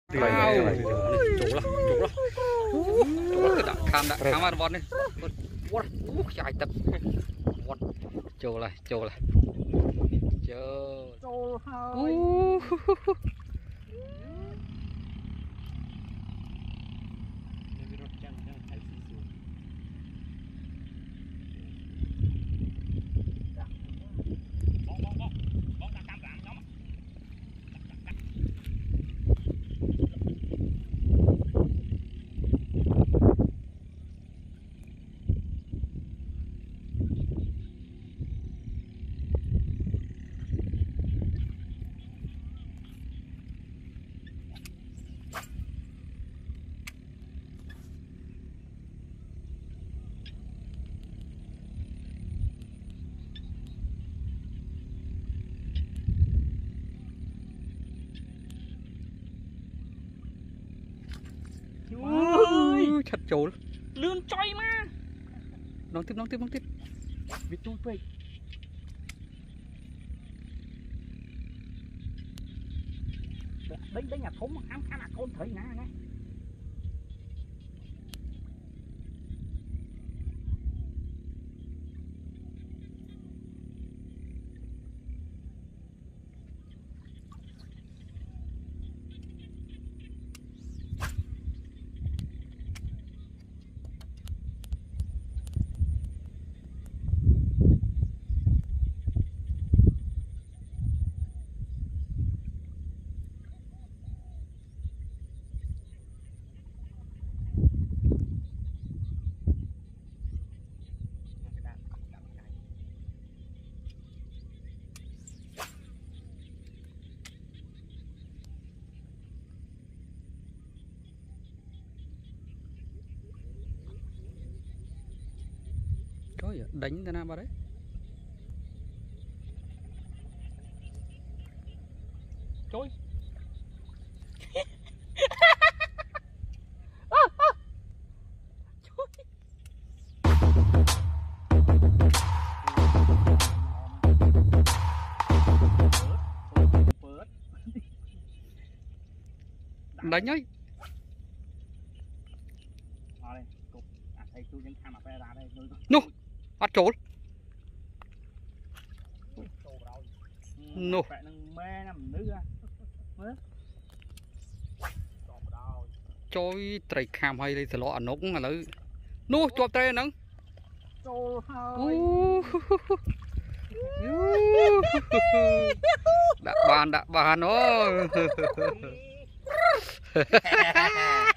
khám ăn bón đi chạy tập trâu này trâu chặt trâu lươn choi mà nóng tiếp vịt chui vậy đánh nhà thốn ăn là con thấy nè nè trời ơi, đánh ra nào vào đấy trôi đánh ấy nô bắt trốn nô trôi trai kham hay đây lo ăn nóc mà lấy nô chụp trai nắng đã bàn ôi